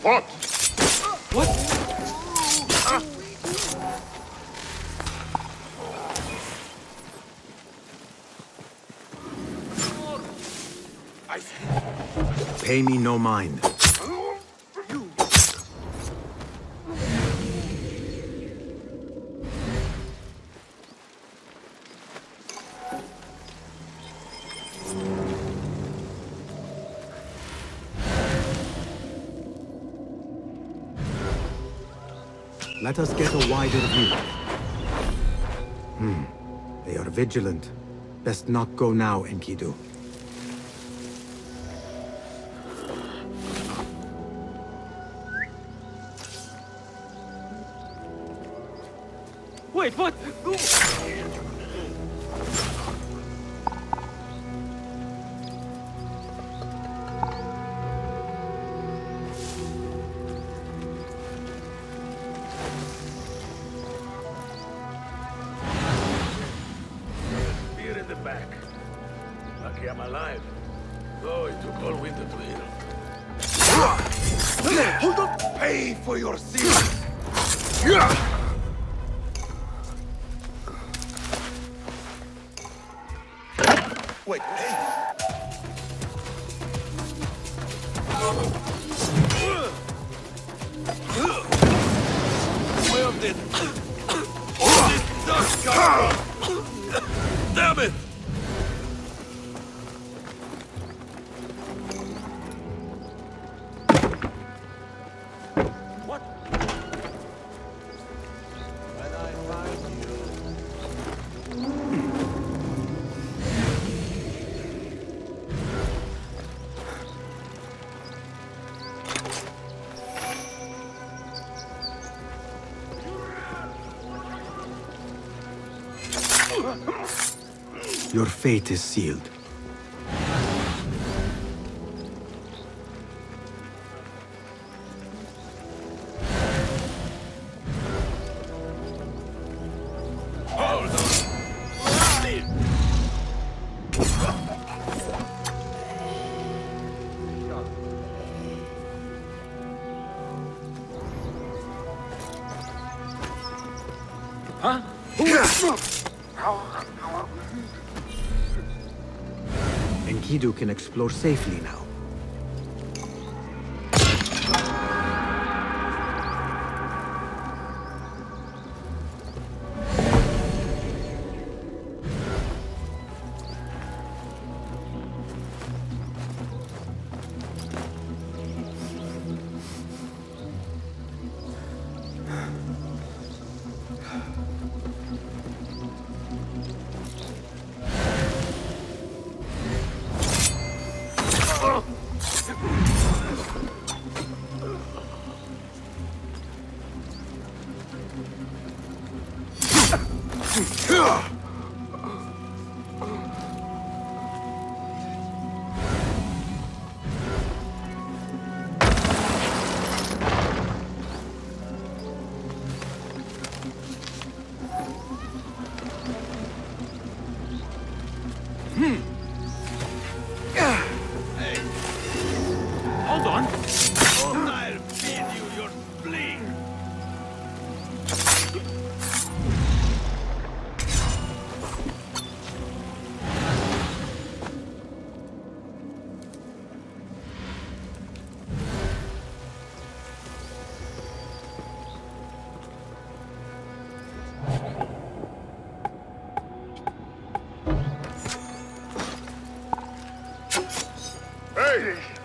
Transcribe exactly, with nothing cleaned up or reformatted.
What? What? Pay me no mind. Let us get a wider view. Hmm. They are vigilant. Best not go now, Enkidu. Wait, what? Spear in the back. Lucky I'm alive. Oh, it took all winter to heal. Hold up! Pay for your sins! Wait, hey! Where did this dust come from? Damn it! What? When I find you. Your fate is sealed. Hold on! Huh? Enkidu can explore safely now. Hold on. I'll feed you your spleen! Hey!